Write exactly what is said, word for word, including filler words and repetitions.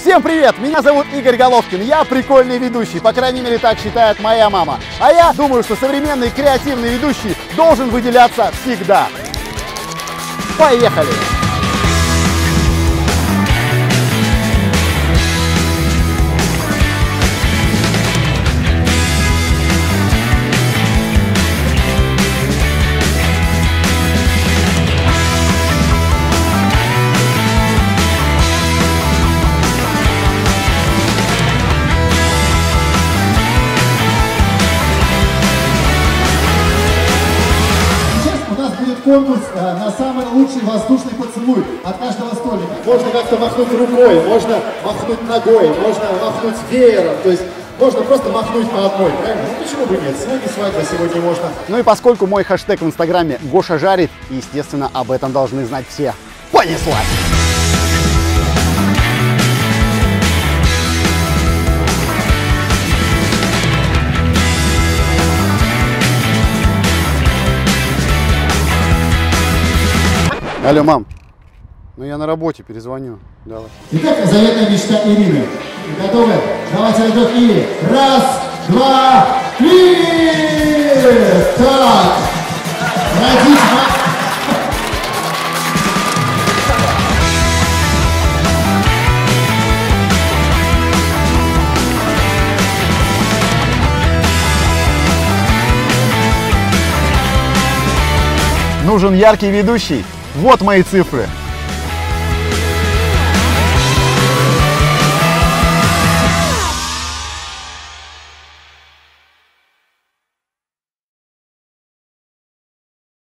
Всем привет! Меня зовут Игорь Головкин, я прикольный ведущий, по крайней мере так считает моя мама. А я думаю, что современный креативный ведущий должен выделяться всегда. Поехали! Конкурс а, на самый лучший воздушный поцелуй от каждого столика. Можно как-то махнуть рукой, можно махнуть ногой, можно махнуть веером, то есть можно просто махнуть по одной, правильно? Ну почему бы нет? Сегодня свадьба, сегодня можно. Ну и поскольку мой хэштег в инстаграме Гоша жарит, естественно, об этом должны знать все. Понеслась! Алло, мам. Ну я на работе, перезвоню. Давай. Итак, заветная мечта Ирины. Готовы? Давайте, Альдок, и раз, два, три! Так. Родить. Нужен яркий ведущий. Вот мои цифры.